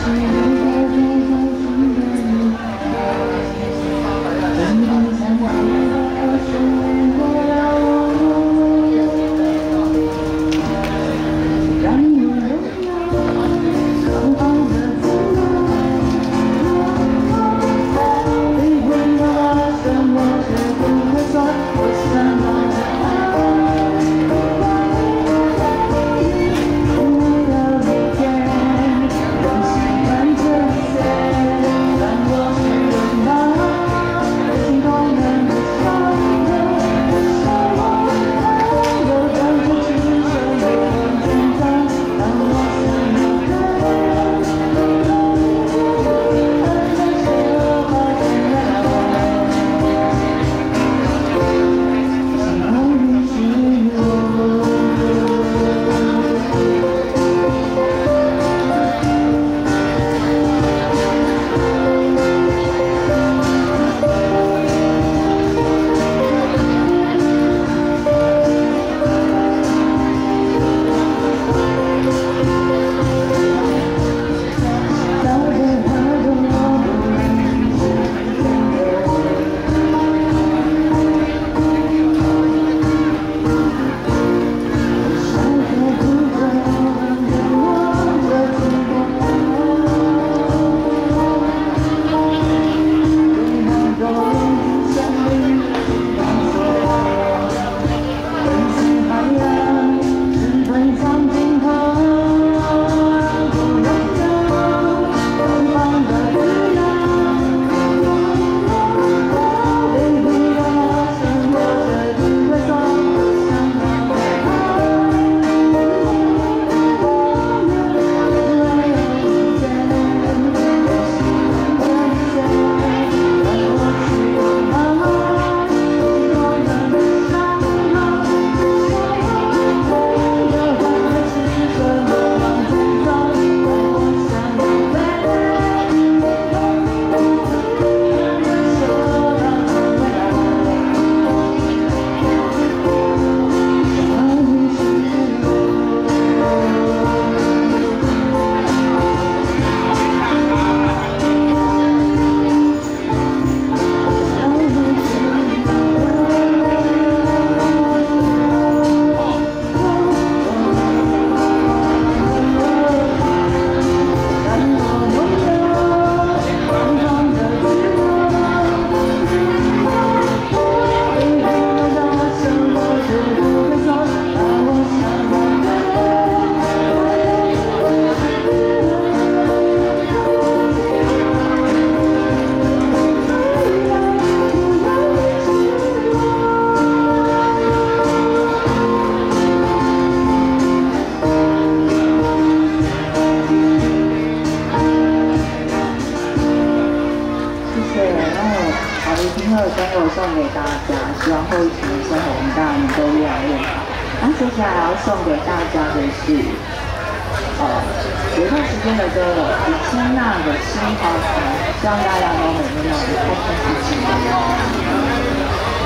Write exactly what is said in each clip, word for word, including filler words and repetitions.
希望后期生活我们大家能够越来越好。那接下来要送给大家的是，呃，有一段时间的歌了，李清娜的《心花开》，希望大家都每天都能开开心心的。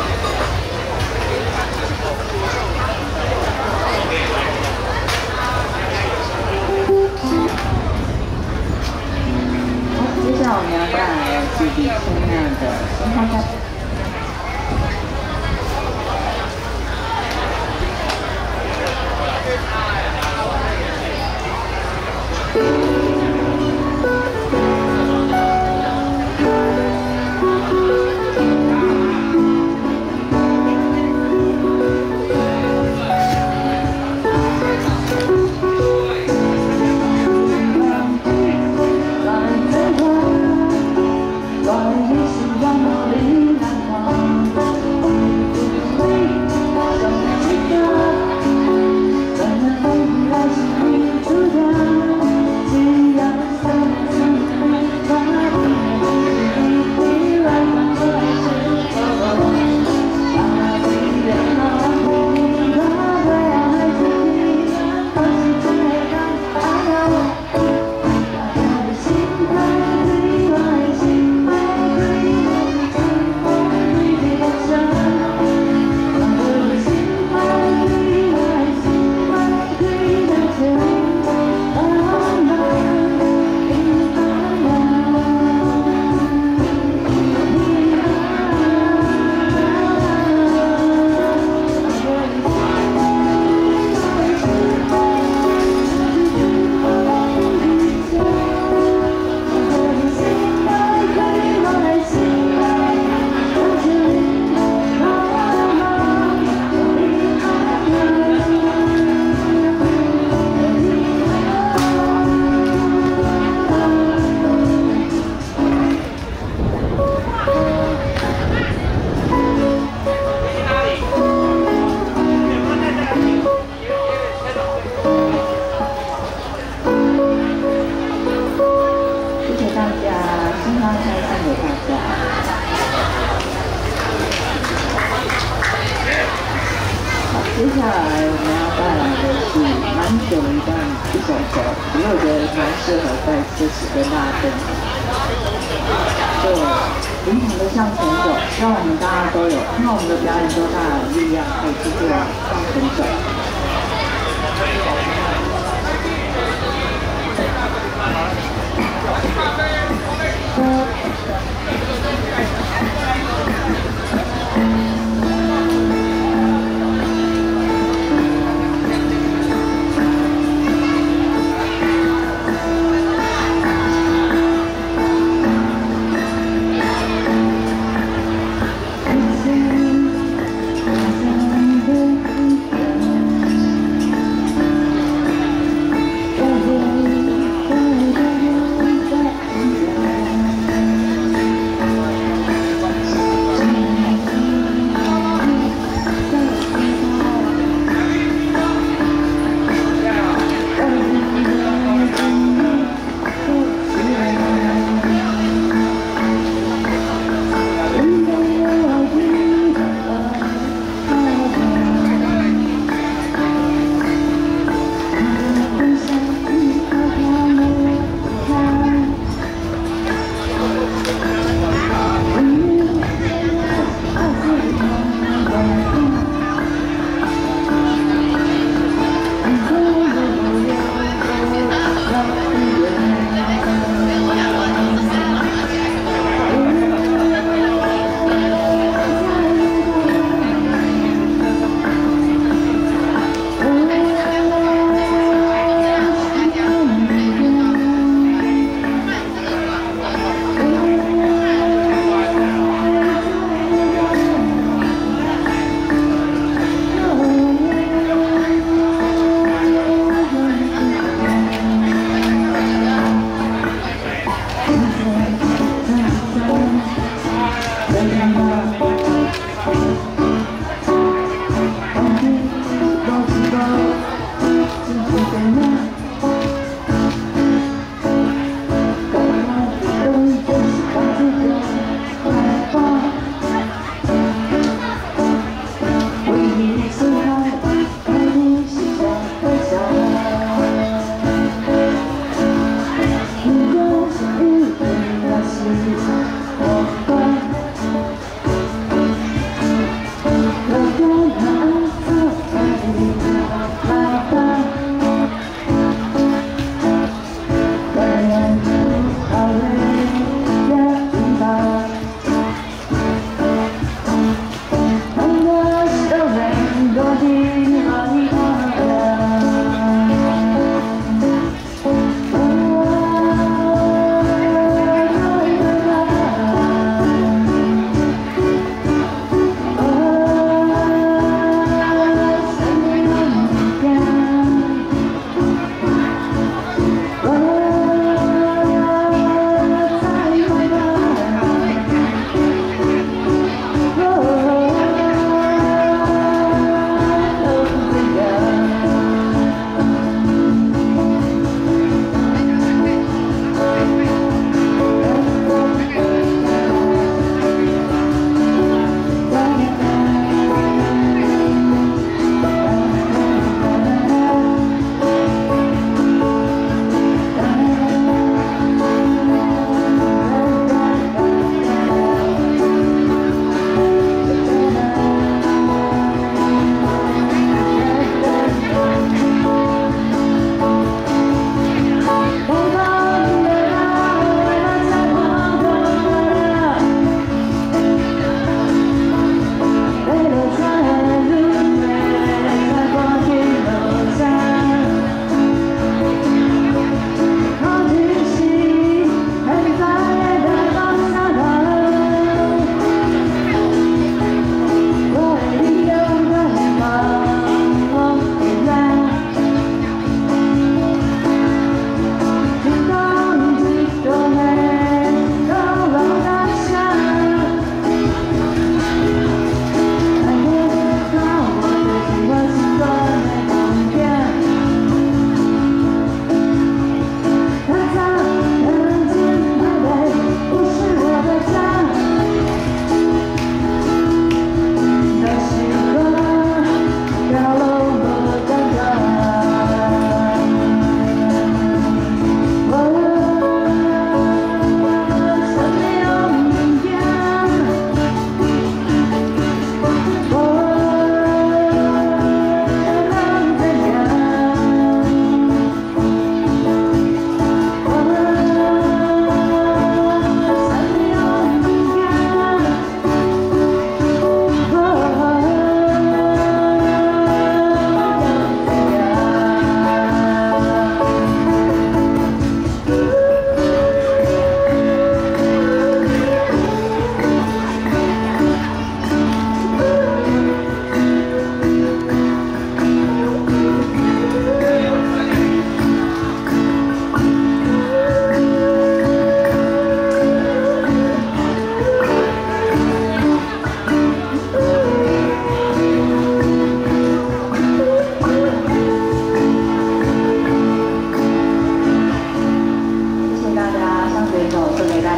接下来我们要带来的是李清娜的《心花开》。 记下来我们要带来的是蛮久的一段一首歌，因为我觉得蛮适合在这时跟大家分享。就勇敢的向前走，希望我们大家都有看到我们的表演，都大家有力量可以继续往前走。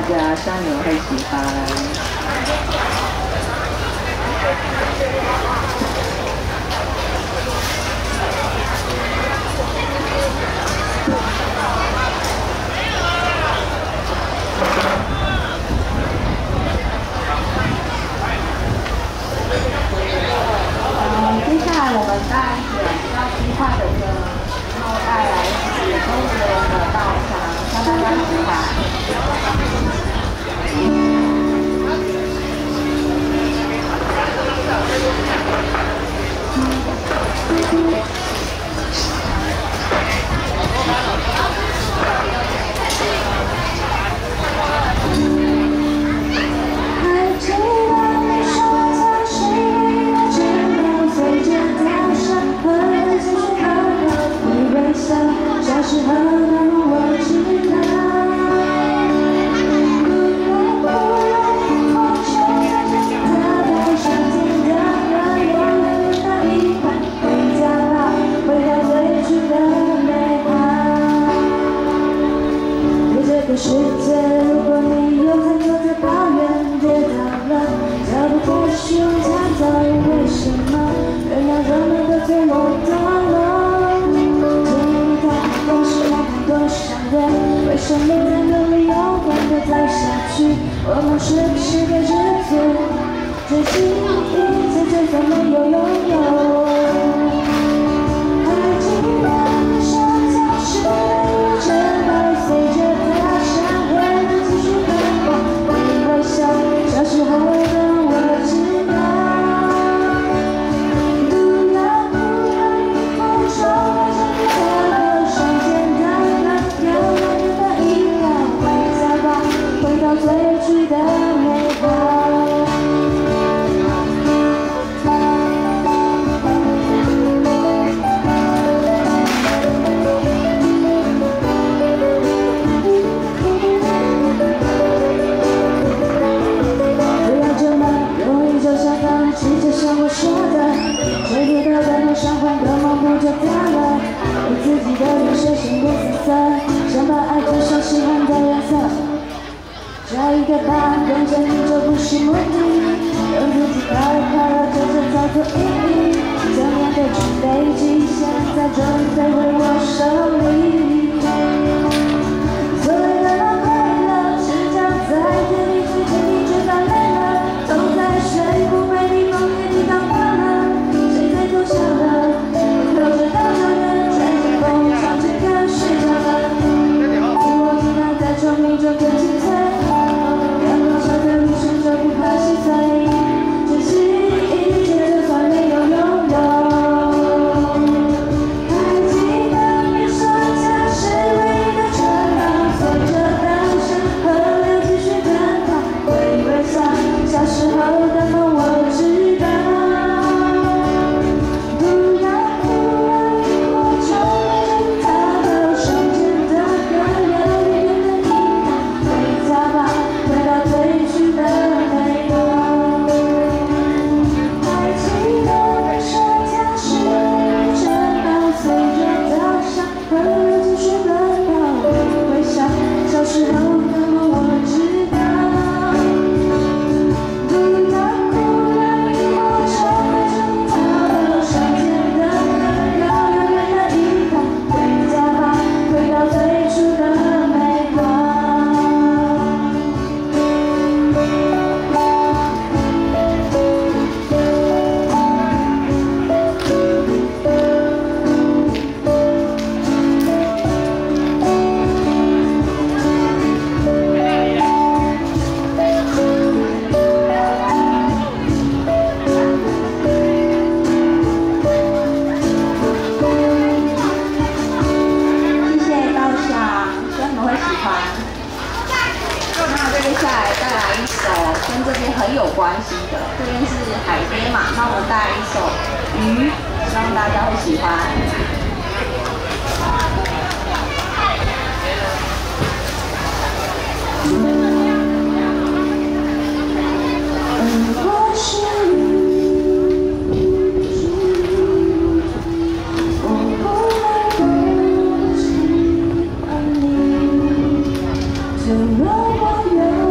家，希望你们会喜欢。嗯，接下来我们带一首比较轻快的歌，然后带来自周杰伦的《稻香》，希望大家喜欢。小时候的我知道，不要不要放手，他到上天堂，永远的遗憾，回家吧，回到最初的美好。对这个世界，如果你有太多的抱怨，跌倒了，脚步太凶太早，为什么原谅人们的脆弱堕落？为什么两个理由关的再下去？我们是不是该知足？珍惜一切，就算没有拥有。还记得你说家是一阵风，随着它伤痕继续奔跑。你微笑，小时候的我知道。不要不要以后说着你的上天堂。回到最初的美好。不要这么容易就想放弃，就像我说的，追逐的感动伤患的梦不就断了？为自己的人生深不自责，想把爱涂上喜欢的颜色。这一个吧，跟着你就不是目的，让自己快乐快乐，这才叫做意义。怎样的纸飞机，现在正飞回我手里。所谓的那快乐，是站在天地最近，你却翻累了，走在水不被你风给你打断了，谁在偷笑了？留着大脚人，吹着风，唱着歌，睡着了。自我依赖在生命中更清脆。珍惜一切，就算没有拥有。还记得你说家是唯一的城堡，随着稻香河流继续奔跑。微微笑，小时候的梦我知道。不要哭了，萤火虫它到上天的河流，远远的遗憾。回家吧，回到最初的美好。还记得你说家是一阵风，随着稻香河流继续奔跑。微笑，小时候的梦我知道。不要哭了，萤火虫它到上天的河流，远远的遗憾。回家吧，回到最初的美好。谢谢稻香，希望你们会喜欢。那这边下来带来一首跟这边很有关系的，这边是海边嘛，那我们带来一首鱼，希望大家会喜欢。如果是鱼，我不能够喜欢你，就让我远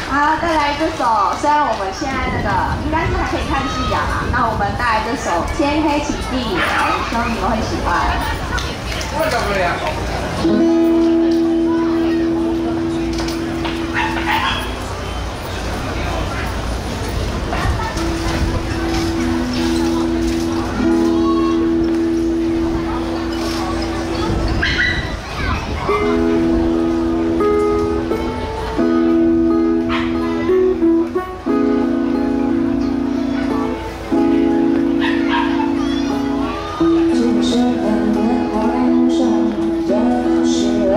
好，再来这首，虽然我们现在那个应该是还可以看夕阳啊，那我们带来这首《天黑请闭眼》，希望你们会喜欢。为什么呀？ 只是半年后，这不是。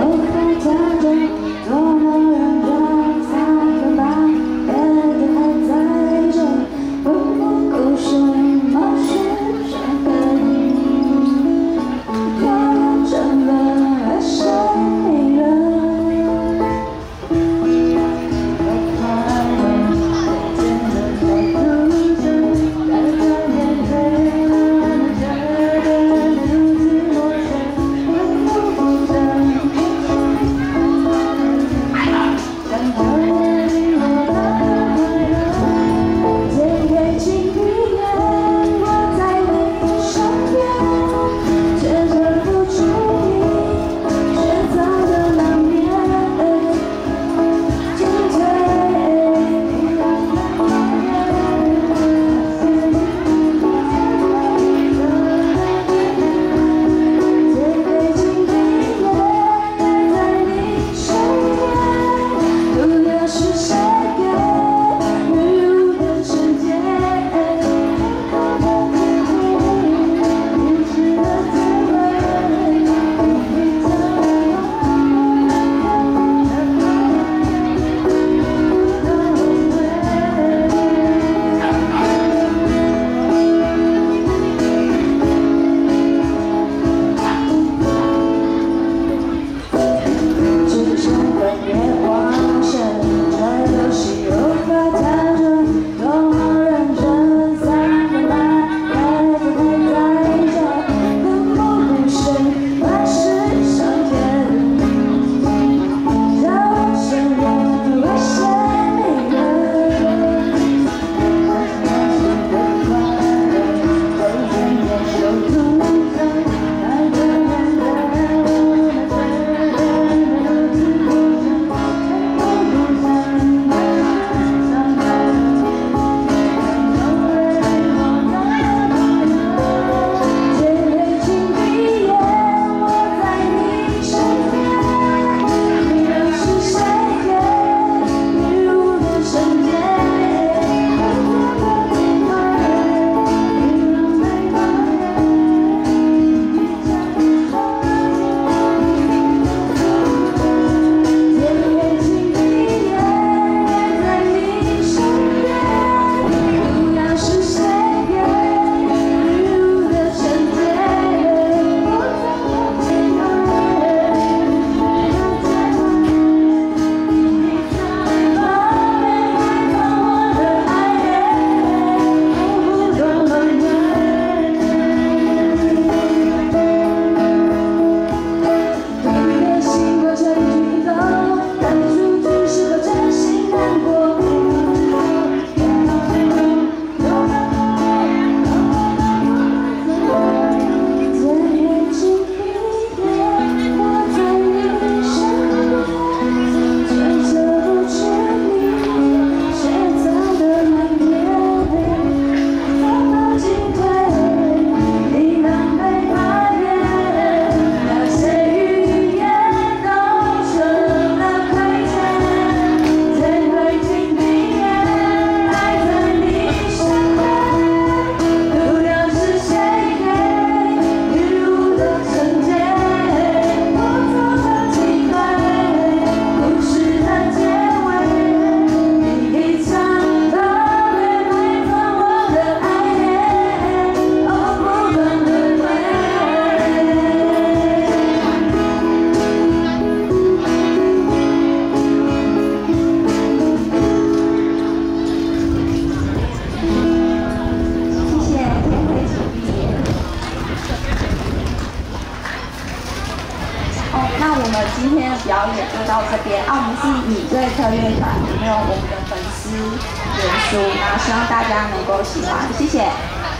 表演就到这边。啊，我们是米醉特乐团，还有我们的粉丝联书，那希望大家能够喜欢，谢谢。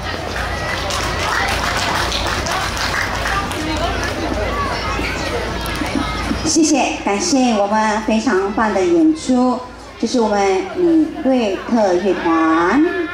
谢谢，感谢我们非常棒的演出，这是我们米瑞特乐团。